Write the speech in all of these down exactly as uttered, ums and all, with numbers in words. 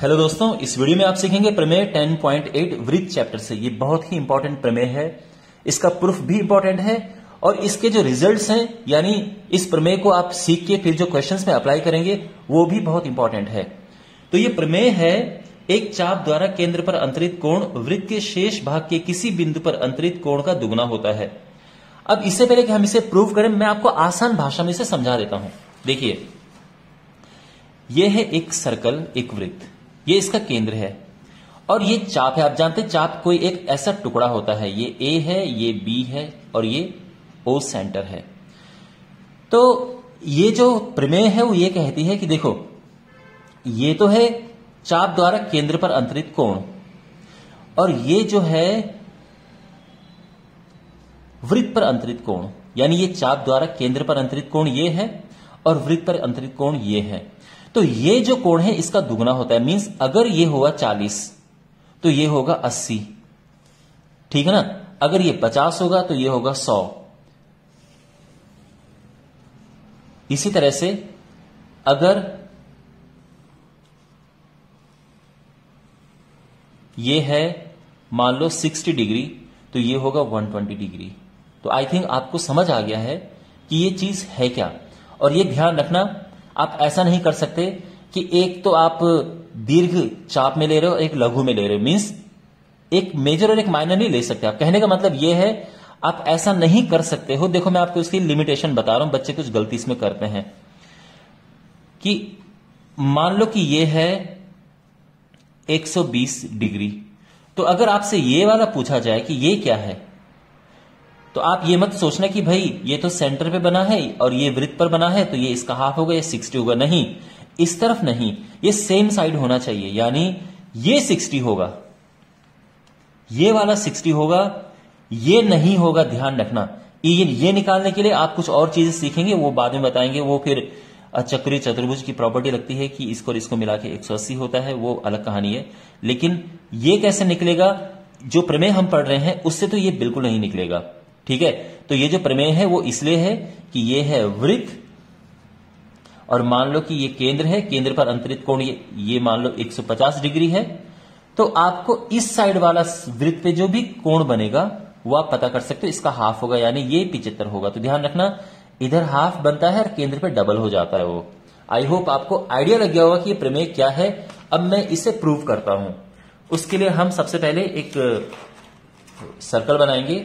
Hello दोस्तों, इस video में आप सीखेंगे प्रमेय टेन पॉइंट एट वृत्त चैप्टर से। ये बहुत ही इंपॉर्टेंट प्रमेय है, इसका प्रूफ भी इंपॉर्टेंट है और इसके जो रिजल्ट्स हैं, यानी इस प्रमेय को आप सीख के फिर जो क्वेश्चंस में अप्लाई करेंगे वो भी बहुत इंपॉर्टेंट है। तो ये प्रमेय है, एक चाप द्वारा केंद्र पर अंतरित कोण वृत्त के शेष भाग के किसी बिंदु पर अंतरित कोण का दुगुना होता है। अब इससे पहले कि हम इसे प्रूव करें, मैं आपको आसान भाषा में इसे समझा देता हूं। देखिए, यह है एक सर्कल, एक वृत्त, ये इसका केंद्र है और ये चाप है। आप जानते हैं चाप कोई एक ऐसा टुकड़ा होता है, ये ए है, ये बी है और ये ओ सेंटर है। तो ये जो प्रमेय है वो ये कहती है कि देखो, ये तो है चाप द्वारा केंद्र पर अंतरित कोण और ये जो है वृत्त पर अंतरित कोण, यानी ये चाप द्वारा केंद्र पर अंतरित कोण ये है और वृत्त पर अंतरित कोण ये है। तो ये जो कोण है इसका दुगुना होता है। मींस अगर ये होगा चालीस तो ये होगा अस्सी, ठीक है ना। अगर ये पचास होगा तो ये होगा सौ। इसी तरह से अगर ये है मान लो साठ डिग्री तो ये होगा एक सौ बीस डिग्री। तो आई थिंक आपको समझ आ गया है कि ये चीज है क्या। और ये ध्यान रखना, आप ऐसा नहीं कर सकते कि एक तो आप दीर्घ चाप में ले रहे हो, एक लघु में ले रहे हो। मींस एक मेजर और एक माइनर नहीं ले सकते आप। कहने का मतलब ये है, आप ऐसा नहीं कर सकते हो। देखो, मैं आपको इसकी लिमिटेशन बता रहा हूं, बच्चे कुछ गलती इसमें करते हैं कि मान लो कि ये है एक सौ बीस डिग्री, तो अगर आपसे ये वाला पूछा जाए कि ये क्या है, तो आप ये मत सोचना कि भाई ये तो सेंटर पे बना है और ये वृत्त पर बना है तो ये इसका हाफ होगा, ये साठ होगा। नहीं, इस तरफ नहीं, ये सेम साइड होना चाहिए। यानी ये साठ होगा, ये वाला साठ होगा, ये नहीं होगा। ध्यान रखना, ये ये निकालने के लिए आप कुछ और चीजें सीखेंगे, वो बाद में बताएंगे। वो फिर चक्रीय चतुर्भुज की प्रॉपर्टी लगती है कि इसको और इसको मिला के एक सौ अस्सी होता है, वो अलग कहानी है। लेकिन ये कैसे निकलेगा, जो प्रमेय हम पढ़ रहे हैं उससे तो ये बिल्कुल नहीं निकलेगा, ठीक है। तो ये जो प्रमेय है वो इसलिए है कि ये है वृत्त और मान लो कि ये केंद्र है, केंद्र पर अंतरित कोण ये, ये मान लो एक सौ पचास डिग्री है। तो आपको इस साइड वाला वृत्त पे जो भी कोण बनेगा वो आप पता कर सकते हो, इसका हाफ होगा, यानी ये पिचहत्तर होगा। तो ध्यान रखना, इधर हाफ बनता है और केंद्र पे डबल हो जाता है वो। आई होप आपको आइडिया लग गया होगा कि ये प्रमेय क्या है। अब मैं इसे प्रूव करता हूं। उसके लिए हम सबसे पहले एक सर्कल बनाएंगे।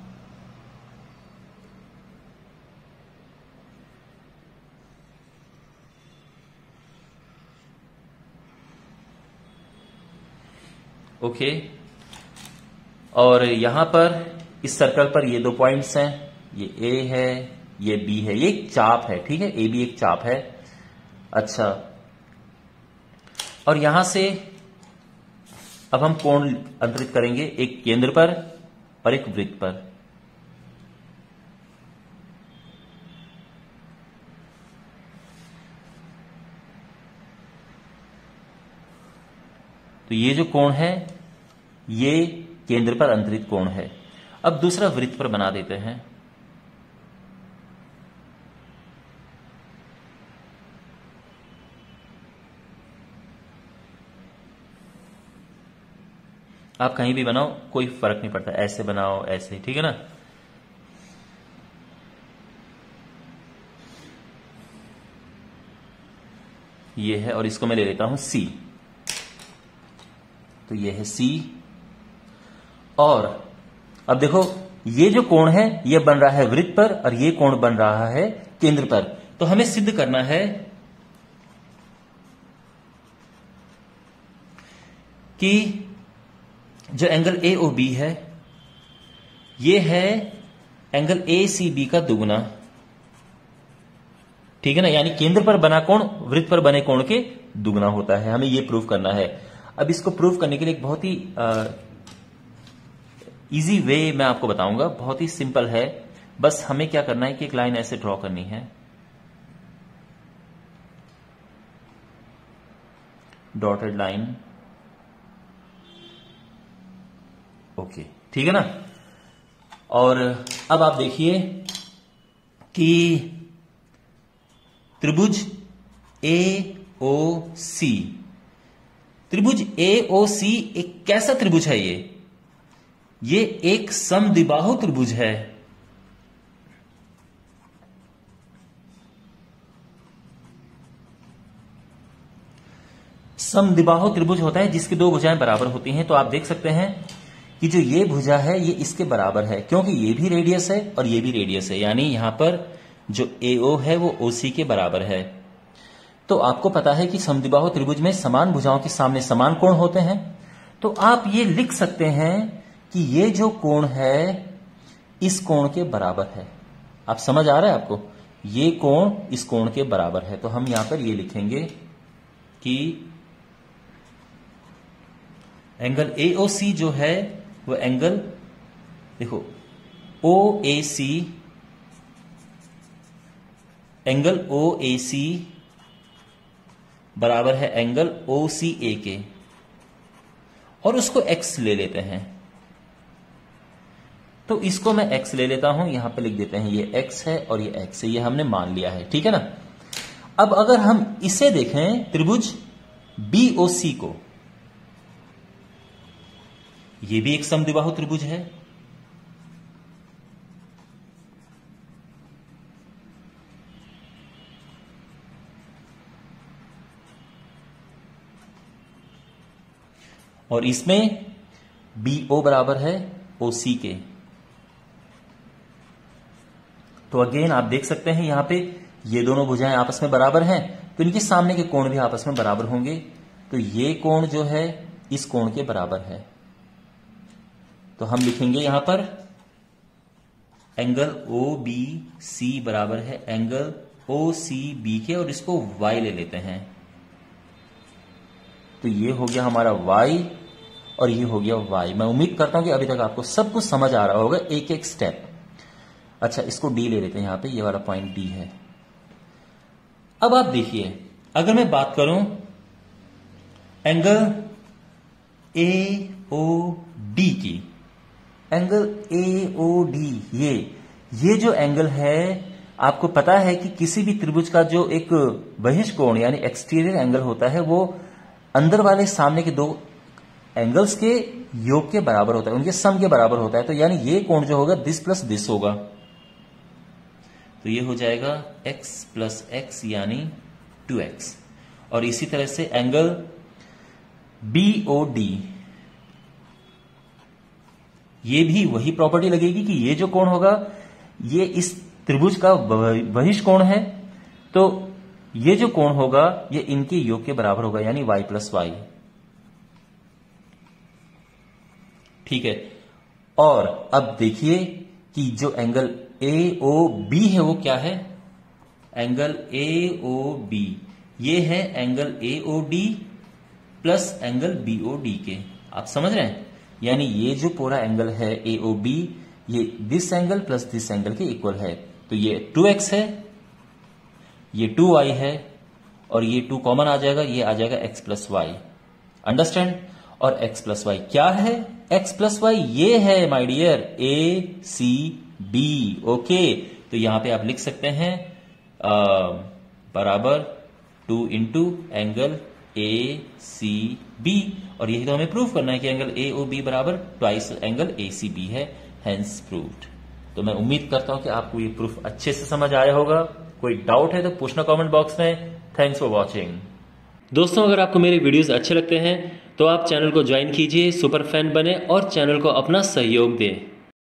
ओके, और यहां पर इस सर्कल पर ये दो पॉइंट्स हैं, ये ए है, ये बी है, ये एक चाप है, ठीक है। ए बी एक चाप है। अच्छा, और यहां से अब हम कोण अंतरित करेंगे, एक केंद्र पर और एक वृत्त पर। तो ये जो कोण है ये केंद्र पर अंतरित कोण है। अब दूसरा वृत्त पर बना देते हैं। आप कहीं भी बनाओ, कोई फर्क नहीं पड़ता, ऐसे बनाओ, ऐसे, ठीक है ना। ये है और इसको मैं ले लेता हूं सी। तो ये है सी। और अब देखो, ये जो कोण है ये बन रहा है वृत्त पर और ये कोण बन रहा है केंद्र पर। तो हमें सिद्ध करना है कि जो एंगल ए ओ बी है ये है एंगल ए सी बी का दुगुना, ठीक है ना। यानी केंद्र पर बना कोण वृत्त पर बने कोण के दुगुना होता है। हमें यह प्रूव करना है। अब इसको प्रूव करने के लिए एक बहुत ही इजी वे मैं आपको बताऊंगा, बहुत ही सिंपल है। बस हमें क्या करना है कि एक लाइन ऐसे ड्रॉ करनी है, डॉटेड लाइन। ओके, ठीक है ना। और अब आप देखिए कि त्रिभुज ए ओ सी त्रिभुज ए ओ सी एक कैसा त्रिभुज है? ये ये एक समद्विबाहु त्रिभुज है। समद्विबाहु त्रिभुज होता है जिसकी दो भुजाएं बराबर होती हैं। तो आप देख सकते हैं कि जो ये भुजा है ये इसके बराबर है, क्योंकि ये भी रेडियस है और ये भी रेडियस है, यानी यहां पर जो ए ओ है वो ओ सी के बराबर है। तो आपको पता है कि समद्विबाहु त्रिभुज में समान भुजाओं के सामने समान कोण होते हैं। तो आप ये लिख सकते हैं कि ये जो कोण है इस कोण के बराबर है। आप समझ आ रहा है आपको? ये कोण इस कोण के बराबर है। तो हम यहां पर ये लिखेंगे कि एंगल ए ओ सी जो है वो एंगल, देखो ओ ए सी, एंगल ओ ए सी बराबर है एंगल ओ सी ए के, और उसको x ले लेते हैं। तो इसको मैं x ले लेता हूं, यहां पे लिख देते हैं ये x है और ये x है, ये हमने मान लिया है, ठीक है ना। अब अगर हम इसे देखें त्रिभुज बी ओ सी को, ये भी एक समद्विबाहु त्रिभुज है। और इसमें बी ओ बराबर है ओ सी के। तो अगेन आप देख सकते हैं यहां पे ये दोनों भुजाएं आपस में बराबर हैं, तो इनके सामने के कोण भी आपस में बराबर होंगे। तो ये कोण जो है इस कोण के बराबर है। तो हम लिखेंगे यहां पर एंगल ओ बी सी बराबर है एंगल ओ सी बी के, और इसको y ले लेते हैं। तो ये हो गया हमारा y और ये हो गया y। मैं उम्मीद करता हूं कि अभी तक आपको सब कुछ समझ आ रहा होगा, एक एक स्टेप। अच्छा, इसको d ले लेते हैं, यहां पे ये वाला पॉइंट d है। अब आप देखिए, अगर मैं बात करूं एंगल ए ओ डी की, एंगल ए ओ डी, ये ये जो एंगल है, आपको पता है कि किसी भी त्रिभुज का जो एक बहिष्कोण यानी एक्सटीरियर एंगल होता है वो अंदर वाले सामने के दो एंगल्स के योग के बराबर होता है, उनके सम के बराबर होता है। तो यानी ये कोण जो होगा दिस प्लस दिस होगा। तो ये हो जाएगा x प्लस एक्स यानी टू एक्स। और इसी तरह से एंगल बी ओ डी, ये भी वही प्रॉपर्टी लगेगी कि ये जो कोण होगा ये इस त्रिभुज का बहिष्कोण है, तो ये जो कोण होगा ये इनके योग के बराबर होगा, यानी y प्लस वाई, ठीक है। और अब देखिए कि जो एंगल ए ओ बी है वो क्या है, एंगल ए ओ बी ये है angle A O D plus angle B O D के। आप समझ रहे हैं? यानी ये जो पूरा एंगल है ए ओ बी, ये this angle plus this angle के इक्वल है। तो ये टू एक्स है, ये टू वाई है, और ये टू कॉमन आ जाएगा, ये आ जाएगा x प्लस वाई। अंडरस्टैंड? और x प्लस वाई क्या है? x प्लस वाई ये है my dear A C B. Okay, तो यहां पे आप लिख सकते हैं आ, बराबर two into angle A C B, और यही तो हमें प्रूव करना है कि एंगल ए ओ बी बराबर twice angle A C B है, हेंस प्रूव्ड। तो मैं उम्मीद करता हूं कि आपको ये प्रूफ अच्छे से समझ आया होगा। कोई डाउट है तो पूछना कमेंट बॉक्स में। Thanks for watching. दोस्तों, अगर आपको मेरे वीडियोस अच्छे लगते हैं तो आप चैनल को ज्वाइन कीजिए, सुपर फैन बने और चैनल को अपना सहयोग दें।